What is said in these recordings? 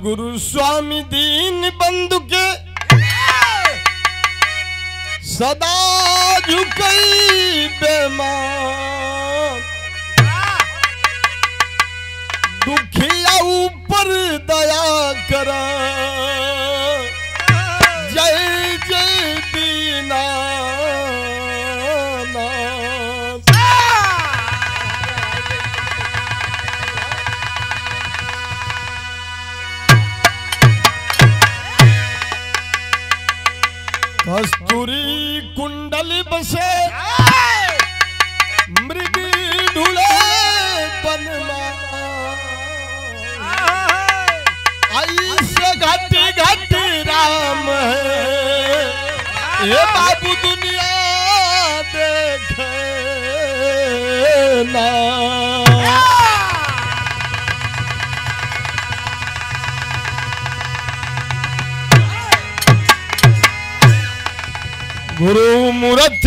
गुरु स्वामी दीन बंधु के सदा झुकई बेमान, दुखिया ऊपर दया करा, जय जय दीनानाथ। कस्तूरी कुंडल बसे मृग ढूले बनमा, ऐसे घट घट राम है ये बाबू दुनिया देखे ना। गुरु मूर्त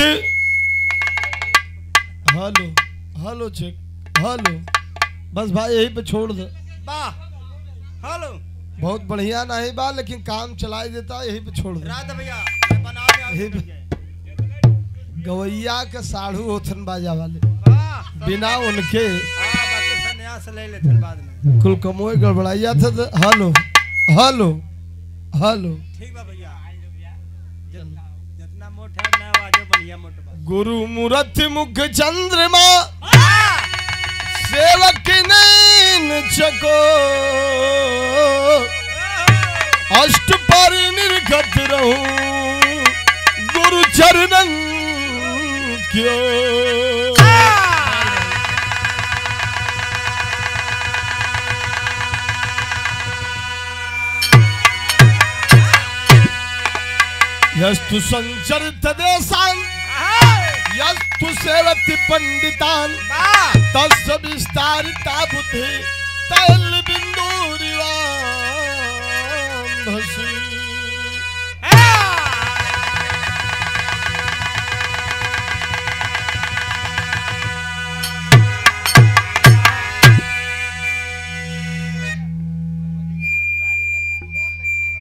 हेलो हेलो चेक हेलो, बस भाई यही पे छोड़ दे। हेलो बहुत बढ़िया नहीं बा लेकिन काम चलाई देता, यही पे छोड़ दे। रात भैया यही पे गवैया के साढ़ू होथन बाजा वाले, बिना उनके संन्यास ले लेते बाद में कुल कमोए गड़बड़ाइया था। हेलो हेलो हेलो ठीक बा भैया, जितना मोट है ना आवाज बढ़िया मोट बा। गुरु मूर्त मुख चंद्रमा सेवक नैन चको, अष्ट पर निर्गत रहूं गुरु चरणन क्यों। यस्तु संचरित देशान यस्तु सेवति पंडितान, तस्य विस्तारिता बुद्धि तैल बिंदुरिवाम भसी।